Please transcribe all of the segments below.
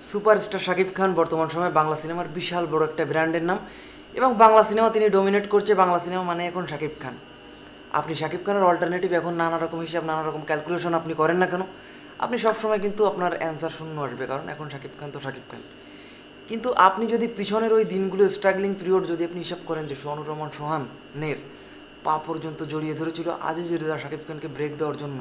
Superstar Shakib Khan বর্তমান সময়ে বাংলা সিনেমার বিশাল বড় একটা ব্র্যান্ডের নাম এবং বাংলা সিনেমা তিনি ডমিনেট করছে। বাংলা সিনেমা মানে এখন শাকিব খান। আপনি শাকিব খানের অল্টারনেটিভ এখন নানা রকম হিসাব, নানা রকম ক্যালকুলেশন আপনি করেন না কেন, আপনি সবসময় কিন্তু আপনার অ্যান্সার শূন্য আসবে, কারণ এখন শাকিব খান তো শাকিব খান। কিন্তু আপনি যদি পিছনের ওই দিনগুলো স্ট্রাগলিং পিরিয়ড যদি আপনি হিসাব করেন যে সোহানুর রহমান সোহানের পা পর্যন্ত জড়িয়ে ধরেছিল আজিজুর রেজা শাকিব খানকে ব্রেক দেওয়ার জন্য,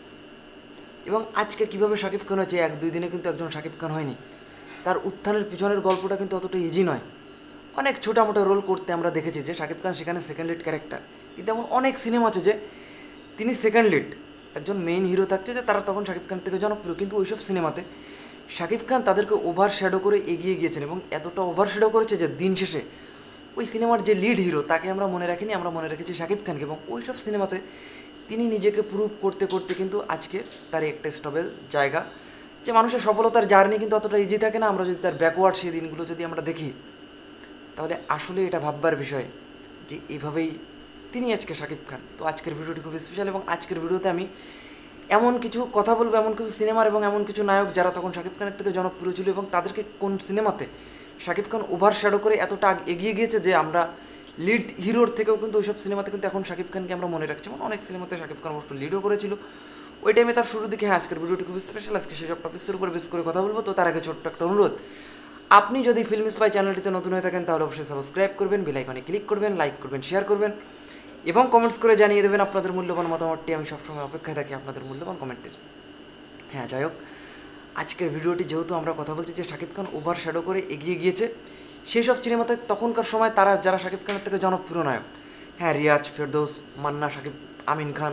এবং আজকে কীভাবে শাকিব খান হয়েছে, এক দুই দিনে কিন্তু একজন শাকিব খান হয়নি। তার উত্থানের পিছনের গল্পটা কিন্তু অতটা ইজি নয়। অনেক ছোটামোটা রোল করতে আমরা দেখেছি যে শাকিব খান সেখানে সেকেন্ড লিড ক্যারেক্টার, কিন্তু এমন অনেক সিনেমা আছে যে তিনি সেকেন্ড লিড, একজন মেইন হিরো থাকছে যে তারা তখন শাকিব খান থেকে জনপ্রিয়, কিন্তু ওইসব সিনেমাতে শাকিব খান তাদেরকে ওভার শ্যাডো করে এগিয়ে গিয়েছেন এবং এতটা ওভার শ্যাডো করেছে যে দিন শেষে ওই সিনেমার যে লিড হিরো তাকে আমরা মনে রাখিনি, আমরা মনে রেখেছি শাকিব খানকে। এবং ওইসব সিনেমাতে তিনি নিজেকে প্রুভ করতে করতে কিন্তু আজকে তার একটা স্টেবল জায়গা, যে মানুষের সফলতার জার্নি কিন্তু অতটা ইজি থাকে না। আমরা যদি তার ব্যাকওয়ার্ড সেই দিনগুলো যদি আমরা দেখি, তাহলে আসলে এটা ভাববার বিষয় যে এইভাবেই তিনি আজকে শাকিব খান। তো আজকের ভিডিওটি খুব স্পেশাল এবং আজকের ভিডিওতে আমি এমন কিছু কথা বলবো, এমন কিছু সিনেমার এবং এমন কিছু নায়ক যারা তখন শাকিব খানের থেকে জনপ্রিয় ছিল এবং তাদেরকে কোন সিনেমাতে শাকিব খান ওভার শ্যাডো করে এতটা এগিয়ে গিয়েছে যে আমরা লিড হিরোর থেকেও কিন্তু ওইসব সিনেমাতে কিন্তু এখন শাকিব খানকে আমরা মনে রাখছি। মানে অনেক সিনেমাতে শাকিব খান অবশ্য লিডও করেছিল ওই টাইমে তার শুরুর দিকে। হ্যাঁ, আজকের ভিডিওটি খুব স্পেশাল, আজকে সেসব টপিক্সের উপর বেশ করে কথা বলবো। তো তার আগে ছোট্ট একটা অনুরোধ, আপনি যদি ফিল্ম স্পাই চ্যানেলটিতে নতুন হয়ে থাকেন তাহলে অবশ্যই সাবস্ক্রাইব করবেন, বেল আইকনে ক্লিক করবেন, লাইক করবেন, শেয়ার করবেন এবং কমেন্টস করে জানিয়ে দেবেন আপনাদের মূল্যবান মতামতটি। আমি সবসময় অপেক্ষায় থাকি আপনাদের মূল্যবান কমেন্টের। হ্যাঁ, যাই হোক, আজকের ভিডিওটি যেহেতু আমরা কথা বলছি যে শাকিব খান ওভার শ্যাডো করে এগিয়ে গিয়েছে সেই সব সিনেমাতে তখনকার সময় তারা যারা শাকিব খানের থেকে জনপ্রিয় নায়ক, হ্যাঁ, রিয়াজ, ফেরদৌস, মান্না, শাকিব, আমিন খান,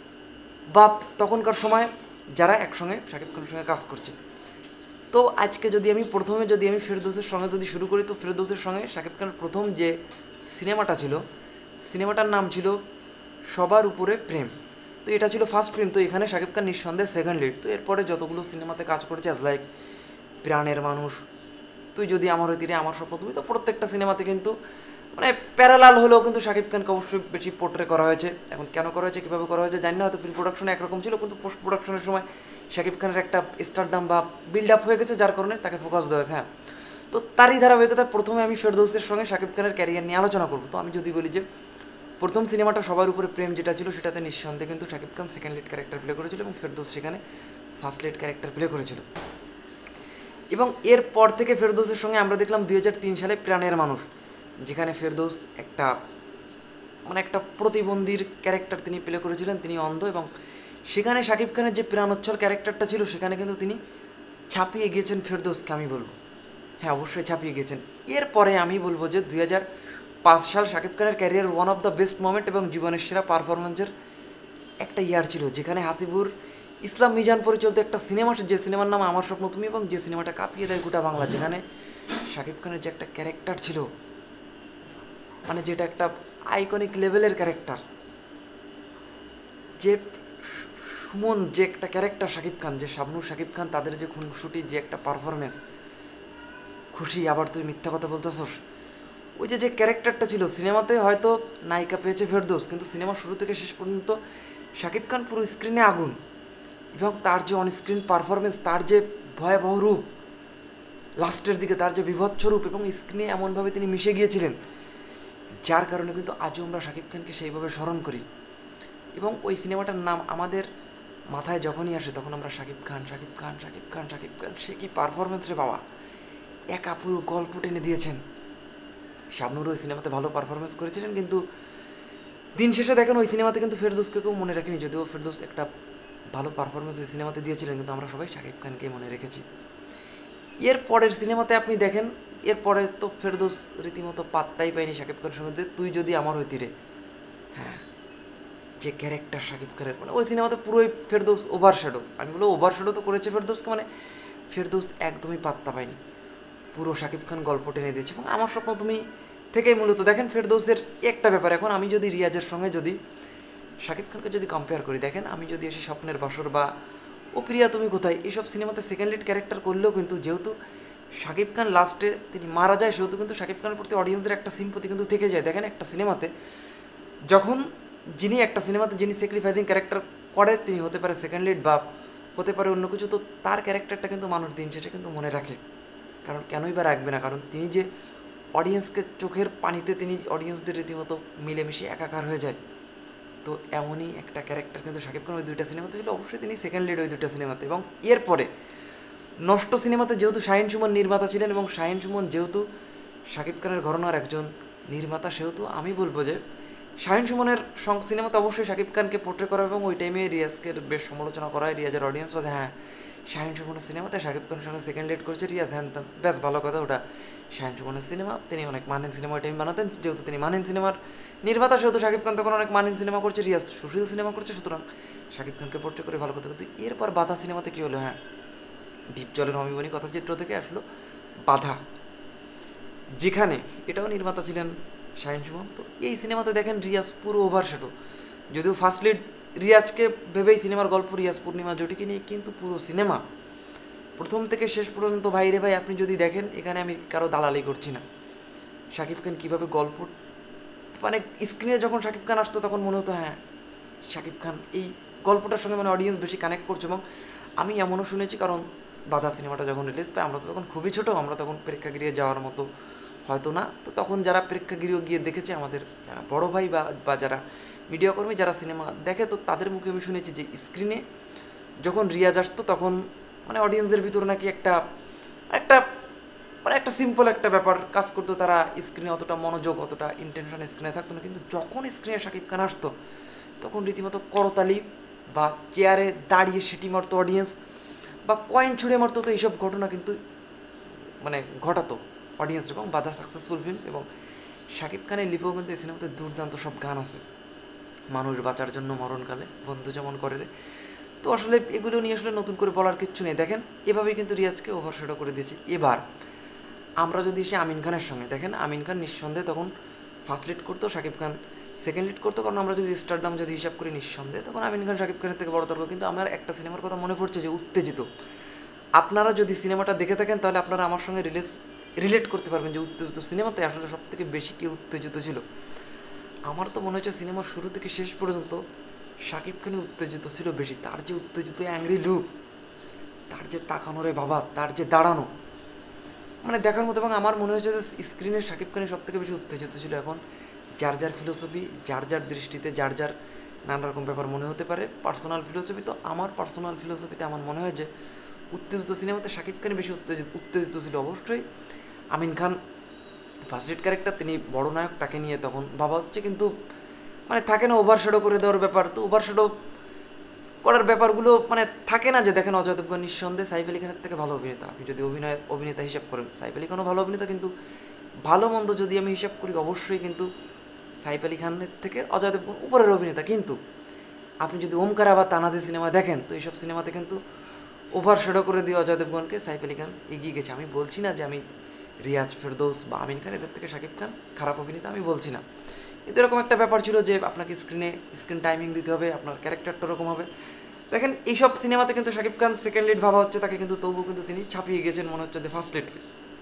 বাপ, তখনকার সময় যারা একসঙ্গে শাকিব খানের সঙ্গে কাজ করছে। তো আজকে যদি আমি প্রথমে ফেরদৌসের সঙ্গে যদি শুরু করি, তো ফেরদৌসের সঙ্গে শাকিব খানের প্রথম যে সিনেমাটা ছিল, সিনেমাটার নাম ছিল সবার উপরে প্রেম। তো এটা ছিল ফার্স্ট ফিল্ম। তো এখানে শাকিব খান নিঃসন্দেহে সেকেন্ড লিড। তো এরপরে যতগুলো সিনেমাতে কাজ করেছে অ্যাজ লাইক প্রাণের মানুষ, তুই যদি আমার হইতিরে, আমার স্বপ্ন তুমি, তো প্রত্যেকটা সিনেমাতে কিন্তু মানে প্যারালাল হলেও কিন্তু শাকিব খানকে অবশ্যই বেশি পোর্ট্রে করা হয়েছে। এখন কেন করা হয়েছে, কীভাবে করা হয়েছে জানি না, হয়তো প্রি প্রোডাকশনে একরকম ছিল, কিন্তু পোস্ট প্রোডাকশনের সময় শাকিব খানের একটা স্টারডাম বা বিল্ড আপ হয়ে গেছে, যার কারণে তাকে ফোকাস দেওয়া হয়েছে। হ্যাঁ, তো তারই ধারাবাহিকতায় প্রথমে আমি ফেরদৌসের সঙ্গে শাকিব খানের ক্যারিয়ার নিয়ে আলোচনা করবো। তো আমি যদি বলি যে প্রথম সিনেমাটা সবার উপরে প্রেম যেটা ছিল, সেটাতে নিঃসন্দেহে কিন্তু Shakib Khan second lead character play করেছিল এবং ফেরদৌস সেখানে ফার্স্ট লিড ক্যারেক্টার প্লে করেছিল। এবং এরপর থেকে ফেরদৌসের সঙ্গে আমরা দেখলাম 2003 সালে প্রাণের মানুষ, যেখানে ফেরদৌস একটা একটা প্রতিবন্ধীর ক্যারেক্টার তিনি প্লে করেছিলেন, তিনি অন্ধ, এবং সেখানে শাকিব খানের যে প্রাণোচ্ছল ক্যারেক্টারটা ছিল সেখানে কিন্তু তিনি ছাপিয়ে গিয়েছেন ফেরদৌসকে, আমি বলবো। হ্যাঁ, অবশ্যই ছাপিয়ে গেছেন। এরপরে আমি বলবো যে 2005 সাল শাকিব খানের career one of the best moment এবং জীবনের সেরা পারফরমেন্সের একটা ইয়ার ছিল, যেখানে হাসিবুর ইসলাম মিজান পরিচালিত একটা সিনেমা, যে সিনেমার নাম আমার স্বপ্ন তুমি, এবং যে সিনেমাটা কাঁপিয়ে দেয় গোটা বাংলা, যেখানে শাকিব খানের যে একটা ক্যারেক্টার ছিল, মানে যেটা একটা আইকনিক লেভেলের ক্যারেক্টার, যে সুমন যে একটা ক্যারেক্টার শাকিব খান, যে শাবনূর শাকিব খান, তাদের যে খুনসুটি যে একটা পারফরমেন্স, খুশি আবার তুই মিথ্যা কথা বলতেছস, ওই যে ক্যারেক্টারটা ছিল। সিনেমাতে হয়তো নায়িকা পেয়েছে ফেরদৌস, কিন্তু সিনেমা শুরু থেকে শেষ পর্যন্ত শাকিব খান পুরো স্ক্রিনে আগুন, এবং তার যে অনস্ক্রিন পারফরমেন্স, তার যে ভয়াবহ রূপ লাস্টের দিকে, তার যে বিভৎস রূপ, এবং স্ক্রিনে এমনভাবে তিনি মিশে গিয়েছিলেন, যার কারণে কিন্তু আজও আমরা শাকিব খানকে সেইভাবে স্মরণ করি। এবং ওই সিনেমাটার নাম আমাদের মাথায় যখনই আসে তখন আমরা শাকিব খান, শাকিব খান, শাকিব খান, শাকিব খান, সে কি পারফরমেন্স রে বাবা, একা পুরো গল্প টেনে দিয়েছেন। শাবনূর ওই সিনেমাতে ভালো পারফরমেন্স করেছিলেন, কিন্তু দিন শেষে দেখেন ওই সিনেমাতে কিন্তু ফেরদৌসকে কেউ মনে রাখেনি, যদিও ফেরদৌস একটা ভালো পারফরমেন্স ওই সিনেমাতে দিয়েছিলেন, কিন্তু আমরা সবাই শাকিব খানকেই মনে রেখেছি। এর পরের সিনেমাতে আপনি দেখেন, এরপরে তো ফেরদৌস রীতিমতো পাত্তাই পায়নি শাকিব খানের সঙ্গে, তুই যদি আমার হইতি রে। হ্যাঁ, যে ক্যারেক্টার শাকিব খানের, মানে ওই সিনেমাতে পুরোই ফেরদৌস ওভারশ্যাডো, আমি বলবো ওভারশ্যাডো তো করেছে ফেরদৌসকে, মানে ফেরদৌস একদমই পাত্তা পায়নি, পুরো শাকিব খান গল্প টেনে দিয়েছে। এবং আমার স্বপ্ন তুমি থেকেই মূলত দেখেন ফেরদৌসের একটা ব্যাপার, এখন আমি যদি রিয়াজের সঙ্গে যদি শাকিব খানকে যদি কম্পেয়ার করি, দেখেন আমি যদি এসে স্বপ্নের বাসর বা ও প্রিয়া তুমি কোথায়, এইসব সিনেমাতে সেকেন্ড লিড ক্যারেক্টার করলেও কিন্তু যেহেতু শাকিব খান লাস্টে তিনি মারা যায়, সেহেতু কিন্তু শাকিব খানের প্রতি অডিয়েন্সদের একটা সিম্পতি কিন্তু থেকে যায়। দেখেন একটা সিনেমাতে যখন একটা সিনেমাতে যিনি স্যাক্রিফাইসিং ক্যারেক্টার করে, তিনি হতে পারে সেকেন্ড লিড বা হতে পারে অন্য কিছু, তো তার ক্যারেক্টারটা কিন্তু মানুষ দিন শেষে কিন্তু মনে রাখে। কারণ কেনই বা রাখবে না, কারণ তিনি যে অডিয়েন্সকে চোখের পানিতে তিনি অডিয়েন্সদের রীতিমতো মিলেমিশে একাকার হয়ে যায়। তো এমনই একটা ক্যারেক্টার কিন্তু শাকিব খান ওই দুইটা সিনেমাতে ছিল। অবশ্যই তিনি সেকেন্ড লিড ওই দুইটা সিনেমাতে। এবং এরপরে নষ্ট সিনেমাতে যেহেতু শাহিন সুমন নির্মাতা ছিলেন এবং শাহিন সুমন যেহেতু শাকিব খানের ঘরানার একজন নির্মাতা, সেহেতু আমি বলবো যে শাহিন সুমনের সিনেমাতে অবশ্যই শাকিব খানকে পোর্ট্রে করা এবং ওই টাইমে রিয়াজকে বেশ সমালোচনা করা হয়। রিয়াজের অডিয়েন্স বলে হ্যাঁ শাহিন সুমনের সিনেমাতে শাকিব খানের সঙ্গে সেকেন্ড লিড করছে রিয়াজ, হ্যাঁ বেশ ভালো কথা, ওটা শাহিন সুমনের সিনেমা, তিনি অনেক মানহীন সিনেমা ওই টাইম বানাতেন। যেহেতু তিনি মানহীন সিনেমার নির্মাতা, সেহেতু শাকিব খান তখন অনেক মানহীন সিনেমা করছে, রিয়াজ সুশীল সিনেমা করছে, সুতরাং শাকিব খানকে পোর্ট্রে করে ভালো কথা। কিন্তু এরপর বাধা সিনেমাতে কী হলো, হ্যাঁ ডিপ জলের অমিবনী কথাচিত্র থেকে আসলো বাধা, যেখানে এটাও নির্মাতা ছিলেন শাহিন সুমন। তো এই সিনেমাতে দেখেন রিয়াজ পুরো ওভারশ্যাডো, যদিও ফার্স্ট লিড রিয়াজকে ভেবেই সিনেমার গল্প রিয়াজ পূর্ণিমা জুটিকে নিয়ে, কিন্তু পুরো সিনেমা প্রথম থেকে শেষ পর্যন্ত ভাই রে ভাই আপনি যদি দেখেন, এখানে আমি কারো দালালি করছি না, শাকিব খান কীভাবে গল্প মানে স্ক্রিনে যখন শাকিব খান আসতো তখন মনে হতো হ্যাঁ শাকিব খান এই গল্পটার সঙ্গে মানে অডিয়েন্স বেশি কানেক্ট করছে। এবং আমি এমনও শুনেছি, কারণ বাধা সিনেমাটা যখন রিলিজ পায় আমরা তো তখন খুবই ছোটো, আমরা তখন প্রেক্ষাগৃহে যাওয়ার মতো হয়তো না। তো তখন যারা প্রেক্ষাগৃহ গিয়ে দেখেছে, আমাদের যারা বড় ভাই বা যারা মিডিয়াকর্মী যারা সিনেমা দেখে, তো তাদের মুখে আমি শুনেছি যে স্ক্রিনে যখন রিয়াজ আসতো তখন মানে অডিয়েন্সের ভিতর নাকি একটা একটা মানে একটা সিম্পল একটা ব্যাপার কাজ করতো, তারা স্ক্রিনে অতটা মনোযোগ অতটা ইন্টেনশন স্ক্রিনে থাকতো না। কিন্তু যখন স্ক্রিনে শাকিব খান আসতো তখন রীতিমতো করতালি বা চেয়ারে দাঁড়িয়ে সিটি মারতো অডিয়েন্স বা কয়েন ছুঁড়ে মারতো। তো এইসব ঘটনা কিন্তু মানে ঘটাতো অডিয়েন্স। এবং বাধা সাকসেসফুল ফিল্ম, এবং শাকিব খানের লিপেও কিন্তু এই সিনেমাতে দুর্দান্ত সব গান আছে, মানুষ বাঁচার জন্য মরণকালে বন্ধু যেমন করে রে। তো আসলে এগুলো নিয়ে আসলে নতুন করে বলার কিচ্ছু নেই। দেখেন এভাবেই কিন্তু রিয়াজকে ওভারশ্যাডো করে দিয়েছে। এবার আমরা যদি এসে আমিন খানের সঙ্গে দেখেন, আমিন খান নিঃসন্দেহে তখন ফার্স্ট লিড করতো, শাকিব খান সেকেন্ড লিড করতো। কারণ আমরা যদি স্টারডাম যদি হিসাব করি নিঃসন্দেহে তখন আমিন খান শাকিব খানের থেকে বড় তর্ক। কিন্তু আমার একটা সিনেমার কথা মনে পড়ছে যে উত্তেজিত, আপনারা যদি সিনেমাটা দেখে থাকেন তাহলে আপনারা আমার সঙ্গে রিলেট করতে পারবেন যে উত্তেজিত সিনেমাতে আসলে সব থেকে বেশি কে উত্তেজিত ছিল। আমার তো মনে হচ্ছে সিনেমার শুরু থেকে শেষ পর্যন্ত শাকিব খানই উত্তেজিত ছিল বেশি। তার যে উত্তেজিত অ্যাংরি লুক, তার যে তাকানো রে বাবা, তার যে দাঁড়ানো, মানে দেখার মতো। এবং আমার মনে হয়েছে যে স্ক্রিনে শাকিব খানই সব থেকে বেশি উত্তেজিত ছিল। এখন যার যার ফিলোসফি, যার যার দৃষ্টিতে যার যার নানা রকম ব্যাপার মনে হতে পারে, পার্সোনাল ফিলোসফি। তো আমার পার্সোনাল ফিলোসফিতে আমার মনে হয় যে উত্তেজিত সিনেমাতে শাকিব খানই বেশি উত্তেজিত ছিল। অবশ্যই Amin Khan first lead character, তিনি বড় নায়ক, তাকে নিয়ে তখন ভাবা হচ্ছে, কিন্তু মানে থাকে না ওভারশ্যাডো করে দেওয়ার ব্যাপার। তো ওভারশ্যাডো করার ব্যাপারগুলো মানে থাকে না, যে দেখেন অজয় দেবগন নিঃসন্দেহে সাইফ আলি খানের থেকে ভালো অভিনেতা। আপনি যদি অভিনেতা হিসাব করেন সাইফ আলি খানও ভালো অভিনেতা, কিন্তু ভালো মন্দ যদি আমি হিসাব করি অবশ্যই কিন্তু সাইফ আলি খানের থেকে অজয় দেবগন উপরের অভিনেতা। কিন্তু আপনি যদি ওমকার বা তানাজি সিনেমা দেখেন, তো এইসব সিনেমাতে কিন্তু ওভারশ্যাডো করে দিয়ে অজয় দেবগনকে সাইফ আলি খান এগিয়ে গেছে। আমি বলছি না যে আমি রিয়াজ ফেরদৌস বা আমিন খান এদের থেকে শাকিব খান খারাপ অভিনেতা, আমি বলছি না। কিন্তু এরকম একটা ব্যাপার ছিল যে আপনাকে স্ক্রিন টাইমিং দিতে হবে, আপনার ক্যারেক্টারটা ওরকম হবে। দেখেন এইসব সিনেমাতে কিন্তু শাকিব খান সেকেন্ড লিড ভাবা হচ্ছে তাকে, কিন্তু তবুও কিন্তু তিনি ছাপিয়ে গেছেন মনে হচ্ছে যে ফার্স্ট লিডকে।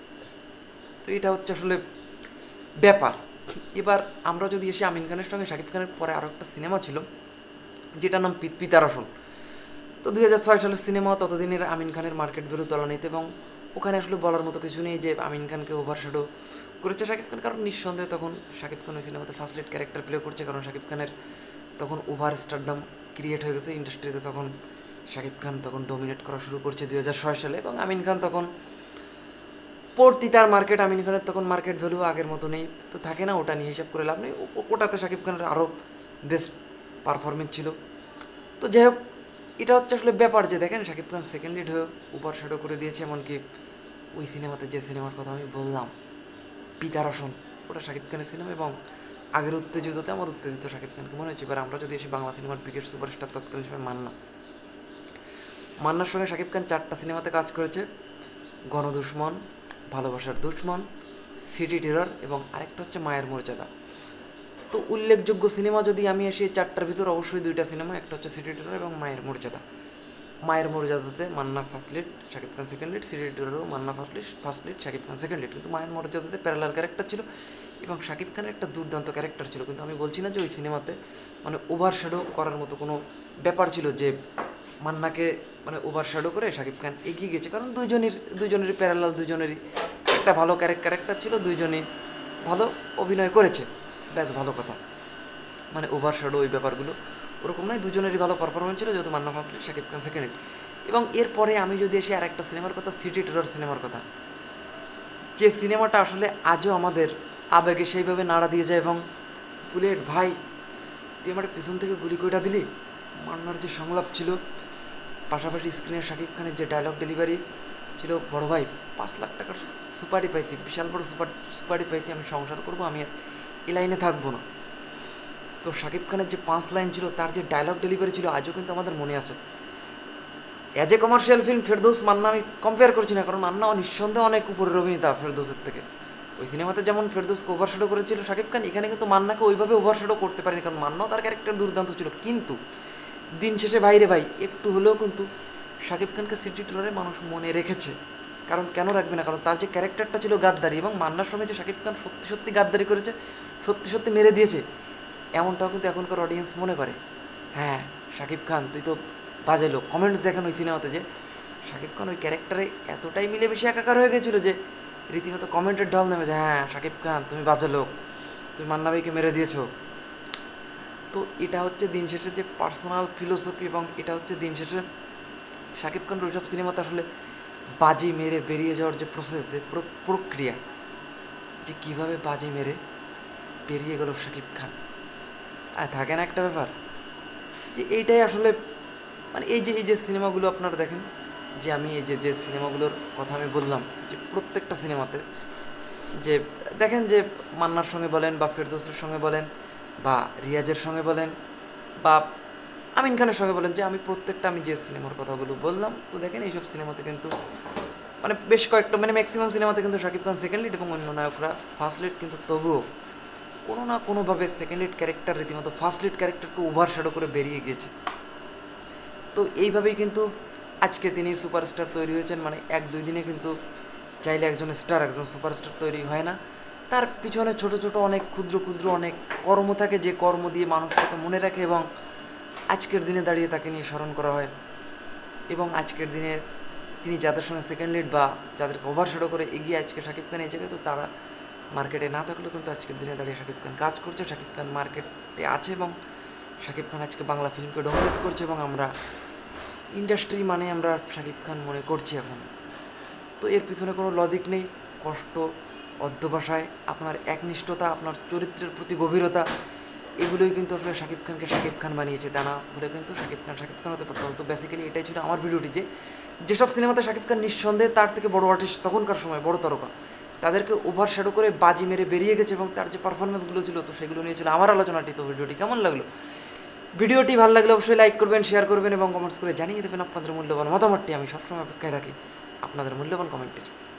তো এটা হচ্ছে আসলে ব্যাপার। এবার আমরা যদি এসে আমিন খানের সঙ্গে শাকিব খানের পরে আরও একটা সিনেমা ছিল যেটার নাম পিতার আসন। তো 2006 সালের সিনেমা, ততদিনের আমিন খানের মার্কেট ভ্যালু তলানিতে, এবং ওখানে আসলে বলার মতো কিছু নেই যে আমিন খানকে ওভারশ্যাডো করেছে শাকিব খান। কারণ নিঃসন্দেহে তখন শাকিব খান ওই সিনেমাতে ফার্স্ট লিড ক্যারেক্টার প্লে করছে, কারণ শাকিব খানের তখন ওভার স্টারডাম ক্রিয়েট হয়ে গেছে ইন্ডাস্ট্রিতে। তখন শাকিব খান তখন ডোমিনেট করা শুরু করছে 2006 সালে, এবং আমিন খান তখন পড়তি তার মার্কেট, আমিন খানের তখন মার্কেট ভ্যালু আগের মতো নেই। তো থাকে না, ওটা নিয়ে হিসাব করে লাভ নেই, ওটাতে শাকিব খানের আরও বেস্ট পারফরমেন্স ছিল। তো যাই হোক, এটা হচ্ছে আসলে ব্যাপার যে দেখেন শাকিব খান সেকেন্ড লিড হয়ে ওভারশ্যাডো করে দিয়েছে। এমনকি ওই সিনেমাতে যে সিনেমার কথা আমি বললাম পিতার আসন, ওটা শাকিব খানের সিনেমা, এবং আগের উত্তেজিততে আমার উত্তেজিত শাকিব খানকে মনে হচ্ছে। এবার আমরা যদি এসে বাংলা সিনেমার বিগেস্ট সুপারস্টার তৎকালীন সময় মান্নার সঙ্গে শাকিব খান 4টা সিনেমাতে কাজ করেছে, গণদুশ্মন, ভালোবাসার দুশ্মন, সিটি টেরর, এবং আরেকটা হচ্ছে মায়ের মর্যাদা। তো উল্লেখযোগ্য সিনেমা যদি আমি আসি 4টার ভিতর অবশ্যই 2টা সিনেমা, একটা হচ্ছে সিটি টেরর এবং মায়ের মর্যাদা। মায়ের মর্যাদাতে Manna first lead, Shakib Khan second lead, city টেররও Manna first lead, Shakib Khan second lead. কিন্তু মায়ের মর্যাদাতে প্যারালাল ক্যারেক্টার ছিল এবং শাকিব খানের একটা দুর্দান্ত ক্যারেক্টার ছিল। কিন্তু আমি বলছি না যে ওই সিনেমাতে মানে ওভারশ্যাডো করার মতো কোনো ব্যাপার ছিল যে মান্নাকে মানে ওভারশ্যাডো করে শাকিব খান এগিয়ে গেছে, কারণ দুজনেরই প্যারালাল, দুজনেরই একটা ভালো ক্যারেক্টার ছিল, দুইজনই ভালো অভিনয় করেছে, ব্যাস ভালো কথা। মানে ওভারশ্যাডো ওই ব্যাপারগুলো ওরকম নয়, দুজনেরই ভালো পারফরমেন্স ছিল, যেহেতু Manna first lead, Shakib Khan second lead. এবং এরপরে আমি যদি এসে আর একটা সিনেমার কথা, সিটি টেরর সিনেমার কথা, যে সিনেমাটা আসলে আজও আমাদের আবেগে সেইভাবে নাড়া দিয়ে যায়। এবং বুলেট ভাই, তুই আমার পিছন থেকে গুলি কইটা দিলি, মান্নার যে সংলাপ ছিল, পাশাপাশি স্ক্রিনে শাকিব খানের যে ডায়লগ ডেলিভারি ছিল, বড় ভাই 5 লাখ টাকার সুপারি পাইছি, বিশাল বড় সুপারি পাইছি, আমি সংসার করবো, আমি আর এই লাইনে থাকবো না। তো শাকিব খানের যে 5 লাইন ছিল, তার যে ডায়লগ ডেলিভারি ছিল, আজও কিন্তু আমাদের মনে আছে। As a commercial film Ferdous Manna আমি কম্পেয়ার করছি না, কারণ মান্না নিঃসন্দেহে অনেক উপরের অভিনেতা ফেরদৌসের থেকে। ওই সিনেমাতে যেমন ফেরদৌসকে ওভারশ্যাডো করেছিল শাকিব খান, এখানে কিন্তু মান্নাকে ওইভাবে ওভারশ্যাডো করতে পারেনি, কারণ মান্নাও তার ক্যারেক্টার দুর্দান্ত ছিল। কিন্তু দিন শেষে বাইরে ভাই একটু হলেও কিন্তু শাকিব খানকে সিটি টেররে মানুষ মনে রেখেছে। কারণ কেন রাখবে না, কারণ তার যে ক্যারেক্টারটা ছিল গাদ্দারি, এবং মান্নার সঙ্গে যে শাকিব খান সত্যি সত্যি গাদ্দারি করেছে, সত্যি সত্যি মেরে দিয়েছে, এমনটাও কিন্তু এখনকার অডিয়েন্স মনে করে। হ্যাঁ শাকিব খান তুই তো বাজে লোক। কমেন্টস দেখেন ওই সিনেমাতে যে শাকিব খান ওই ক্যারেক্টারে এতটাই মিলেমিশে একাকার হয়ে গেছিলো যে রীতিমতো কমেন্টের ঢল নেমে যায়, হ্যাঁ শাকিব খান তুমি বাজে লোক, তুমি মান্না ভাইকে মেরে দিয়েছো। তো এটা হচ্ছে দিন শেষে যে পার্সোনাল ফিলোসফি, এবং এটা হচ্ছে দিন শেষে শাকিব খান ওইসব সিনেমাতে আসলে বাজি মেরে বেরিয়ে যাওয়ার যে প্রসেস, যে প্রক্রিয়া, যে কীভাবে বাজি মেরে বেরিয়ে গেল শাকিব খান। আর থাকে না একটা ব্যাপার যে এইটাই আসলে মানে এই যে সিনেমাগুলো আপনারা দেখেন, যে আমি এই যে সিনেমাগুলোর কথা আমি বললাম, যে প্রত্যেকটা সিনেমাতে যে দেখেন, যে মান্নার সঙ্গে বলেন বা ফেরদৌসের সঙ্গে বলেন বা রিয়াজের সঙ্গে বলেন বা আমিন খানের সঙ্গে বলেন, যে আমি প্রত্যেকটা আমি যে সিনেমার কথাগুলো বললাম, তো দেখেন এইসব সিনেমাতে কিন্তু মানে বেশ কয়েকটা মানে ম্যাক্সিমাম সিনেমাতে কিন্তু শাকিব খান সেকেন্ড লিড এবং অন্য নায়করা ফার্স্ট লিড, কিন্তু তবুও কোনো না কোনোভাবে সেকেন্ড লিড ক্যারেক্টার রীতিমতো ফার্স্ট লিড ক্যারেক্টারকে ওভারশ্যাডো করে বেরিয়ে গিয়েছে। তো এইভাবেই কিন্তু আজকে তিনি সুপারস্টার তৈরি হয়েছেন। মানে 1-2 দিনে কিন্তু চাইলে একজন স্টার, একজন সুপারস্টার তৈরি হয় না, তার পিছনে ছোট ছোট অনেক ক্ষুদ্র ক্ষুদ্র অনেক কর্ম থাকে, যে কর্ম দিয়ে মানুষ তাকে মনে রাখে এবং আজকের দিনে দাঁড়িয়ে তাকে নিয়ে স্মরণ করা হয়। এবং আজকের দিনে তিনি যাদের সঙ্গে সেকেন্ড লিড বা যাদেরকে ওভারশ্যাডো করে এগিয়ে আজকে শাকিব খান এই জায়গায়, তো তারা মার্কেটে না থাকলেও কিন্তু আজকের দিনে দাঁড়িয়ে শাকিব খান কাজ করছে, শাকিব খান মার্কেটে আছে এবং শাকিব খান আজকে বাংলা ফিল্মকে ডমিনেট করছে, এবং আমরা ইন্ডাস্ট্রি মানে আমরা শাকিব খান মনে করছি এখন। তো এর পিছনে কোনো লজিক নেই, কষ্ট, অধ্যবসায়, আপনার একনিষ্ঠতা, আপনার চরিত্রের প্রতি গভীরতা, এগুলোই কিন্তু আসলে শাকিব খানকে শাকিব খান বানিয়েছে। তা না হলে কিন্তু শাকিব খান হতে পারতাম। তো বেসিক্যালি এটাই ছিল আমার ভিডিওটি, যে যেসব সিনেমাতে শাকিব খান নিঃসন্দেহে তার থেকে বড় আর্টিস্ট তখনকার সময়, বড় তারকা, তাদেরকে ওভারশ্যাডো করে বাজি মেরে বেরিয়ে গেছে, এবং তার যে পারফরমেন্সগুলো ছিল, তো সেগুলো নিয়ে ছিল আমার আলোচনাটি। তো ভিডিওটি কেমন লাগলো? ভিডিওটি ভালো লাগলে অবশ্যই লাইক করবেন, শেয়ার করবেন এবং কমেন্টস করে জানিয়ে দেবেন আপনাদের মূল্যবান মতামতটি। আমি সবসময় অপেক্ষায় থাকি আপনাদের মূল্যবান কমেন্টের।